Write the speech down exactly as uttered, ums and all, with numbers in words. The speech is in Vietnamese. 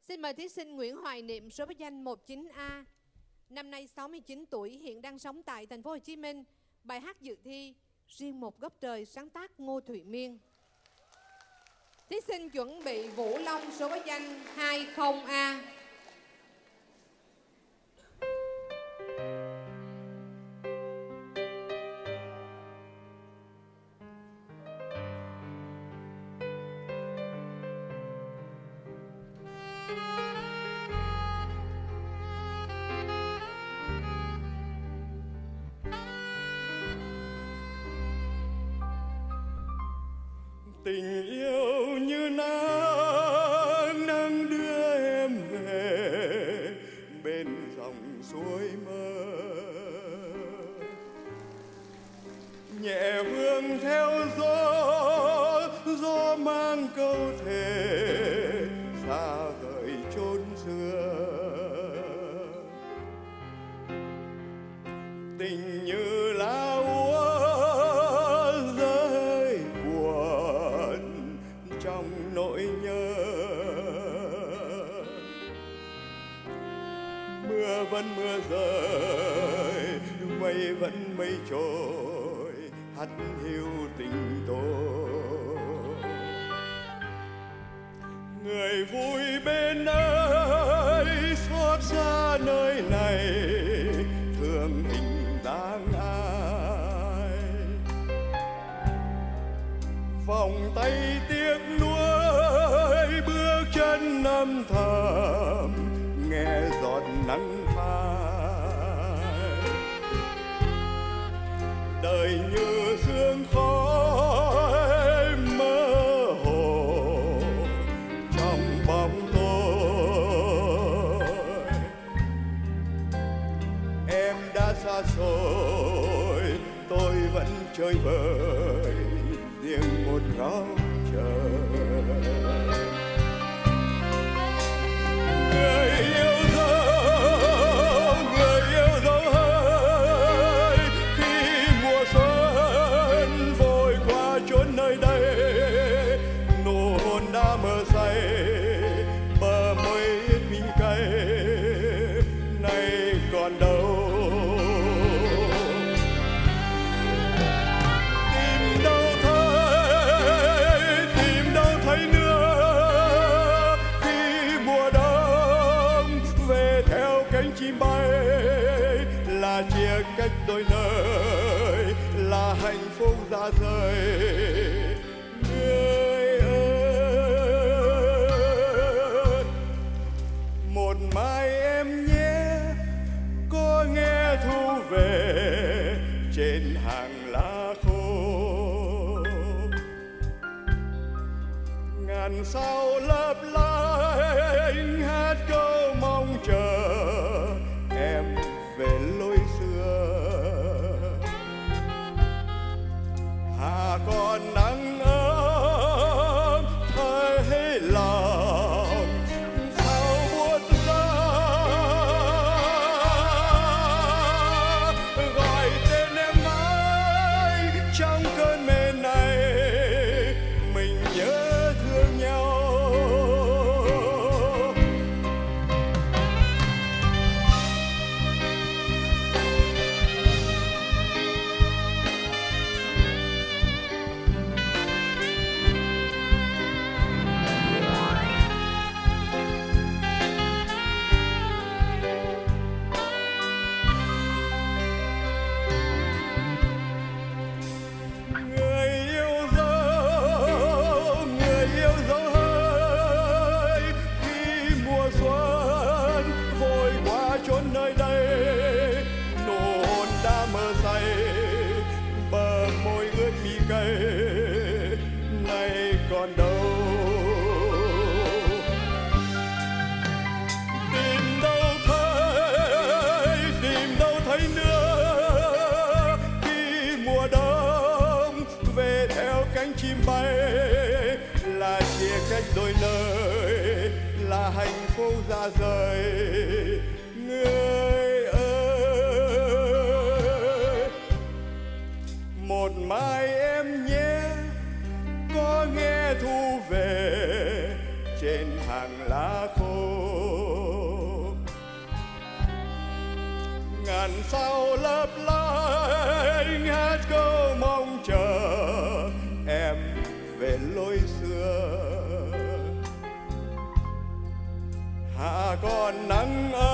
Xin mời thí sinh Nguyễn Hoài Niệm, số báo danh một chín A. Năm nay sáu mươi chín tuổi, hiện đang sống tại thành phố Hồ Chí Minh. Bài hát dự thi Riêng một góc trời, sáng tác Ngô Thụy Miên. Thí sinh chuẩn bị Vũ Long, số báo danh hai không A. Tình yêu như nắng nắng đưa em về bên dòng suối mơ, nhẹ hương theo gió, gió mang câu thề xa vời chốn xưa. Tình như lá úa rơi buồn trong nỗi nhớ, mưa vẫn mưa rơi, mây vẫn mây trôi, hắt hiu tình tôi. Người vui bên ấy, xót xa nơi này, thương hình dáng ai. Vòng tay tiếc nuối, bước chân âm thầm, nghe giọt nắng phai. Đời như sương khói mơ hồ trong bóng tối. Em đã xa xôi, tôi vẫn chơi vơi riêng một góc trời. Người yêu dấu, người yêu dấu ơi, khi mùa xuân vội qua chốn nơi đây, nụ hôn đã mơ say, bờ môi ít mi cay, nay còn đâu. Tìm đâu thấy, tìm đâu thấy nữa, khi mùa đông về theo cánh chim bay, là chia cách đôi nơi, là hạnh phúc ra rời. Người ơi, một mai em nhé, có nghe thu về trên hàng lá khô. Ngàn sao lấp lánh hát câu mong chờ em về lối xưa. Hà còn nắng ấm thấy lòng sao buốt giá, gọi tên em mãi trong cơn mê này, mình nhớ thương nhau. Người yêu dấu, người yêu dấu ơi, khi mùa xuân vội qua chốn nơi đây, nụ hôn đã mơ say, bờ môi ướt mi cay, nay còn đâu. Tìm đâu thấy, tìm đâu thấy nữa, khi mùa đông về theo cánh chim bay, là chia cách đôi nơi, là hạnh phúc ra rời. Người ơi, một mai em nhé, có nghe thu về trên hàng lá khô. ngàn sao lấp lánh hát câu mong chờ em về lối xưa. Hạ còn nắng ấm